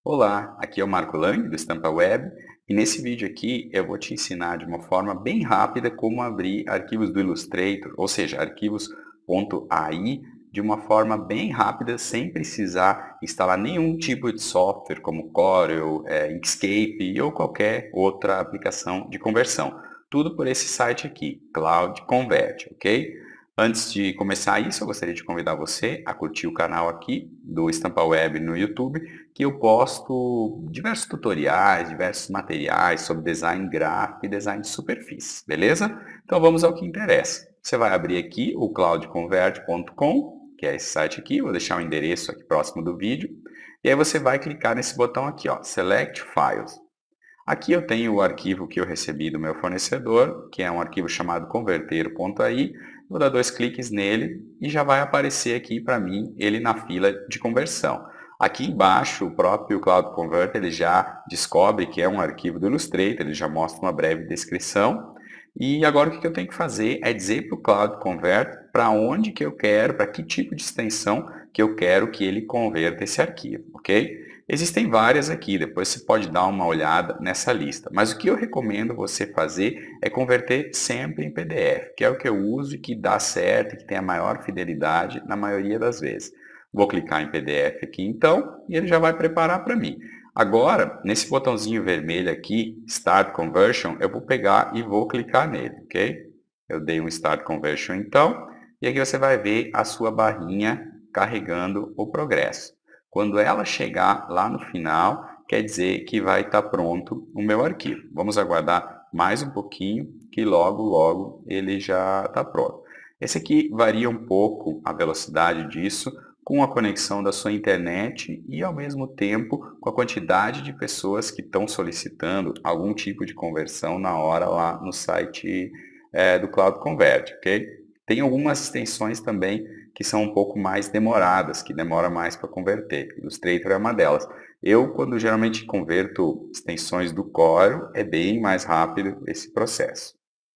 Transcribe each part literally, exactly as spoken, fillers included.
Olá, aqui é o Marco Lang do Estampa Web e nesse vídeo aqui eu vou te ensinar de uma forma bem rápida como abrir arquivos do Illustrator, ou seja, arquivos .ai, de uma forma bem rápida sem precisar instalar nenhum tipo de software como Corel, eh, Inkscape ou qualquer outra aplicação de conversão. Tudo por esse site aqui, Cloud Convert, ok? Antes de começar isso, eu gostaria de convidar você a curtir o canal aqui do Estampa Web no YouTube, que eu posto diversos tutoriais, diversos materiais sobre design gráfico e design de superfícies, beleza? Então vamos ao que interessa. Você vai abrir aqui o cloud convert ponto com, que é esse site aqui, vou deixar o endereço aqui próximo do vídeo, e aí você vai clicar nesse botão aqui, ó, Select Files. Aqui eu tenho o arquivo que eu recebi do meu fornecedor, que é um arquivo chamado converter.ai. Vou dar dois cliques nele e já vai aparecer aqui para mim ele na fila de conversão. Aqui embaixo, o próprio Cloud Converter ele já descobre que é um arquivo do Illustrator, ele já mostra uma breve descrição. E agora o que eu tenho que fazer é dizer para o Cloud Converter para onde que eu quero, para que tipo de extensão que eu quero que ele converta esse arquivo, ok? Existem várias aqui, depois você pode dar uma olhada nessa lista. Mas o que eu recomendo você fazer é converter sempre em P D F, que é o que eu uso e que dá certo e que tem a maior fidelidade na maioria das vezes. Vou clicar em P D F aqui então e ele já vai preparar para mim. Agora, nesse botãozinho vermelho aqui, Start Conversion, eu vou pegar e vou clicar nele, ok? Eu dei um Start Conversion então, e aqui você vai ver a sua barrinha carregando o progresso. Quando ela chegar lá no final, quer dizer que vai estar pronto o meu arquivo. Vamos aguardar mais um pouquinho, que logo, logo ele já está pronto. Esse aqui varia um pouco a velocidade disso, com a conexão da sua internet e, ao mesmo tempo, com a quantidade de pessoas que estão solicitando algum tipo de conversão na hora lá no site é, do Cloud Convert, ok? Tem algumas extensões também que são um pouco mais demoradas, que demora mais para converter. Illustrator é uma delas. Eu, quando geralmente converto extensões do Corel, é bem mais rápido esse processo.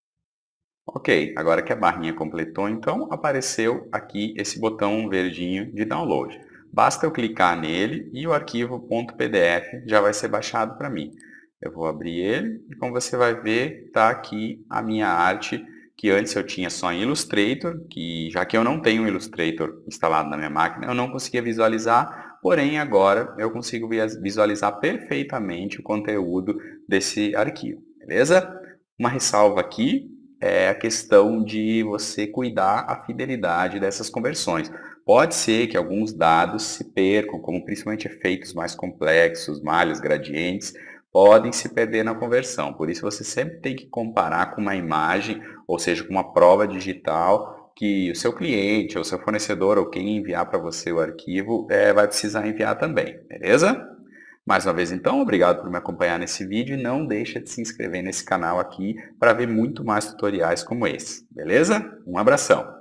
Ok, agora que a barrinha completou, então apareceu aqui esse botão verdinho de download. Basta eu clicar nele e o arquivo .pdf já vai ser baixado para mim. Eu vou abrir ele e, como você vai ver, está aqui a minha arte, que antes eu tinha só em Illustrator, que já que eu não tenho o Illustrator instalado na minha máquina, eu não conseguia visualizar, porém agora eu consigo visualizar perfeitamente o conteúdo desse arquivo, beleza? Uma ressalva aqui é a questão de você cuidar a fidelidade dessas conversões. Pode ser que alguns dados se percam, como principalmente efeitos mais complexos, malhas, gradientes, podem se perder na conversão. Por isso você sempre tem que comparar com uma imagem, ou seja, com uma prova digital que o seu cliente, ou seu fornecedor, ou quem enviar para você o arquivo, é, vai precisar enviar também, beleza? Mais uma vez, então, obrigado por me acompanhar nesse vídeo e não deixa de se inscrever nesse canal aqui para ver muito mais tutoriais como esse, beleza? Um abração!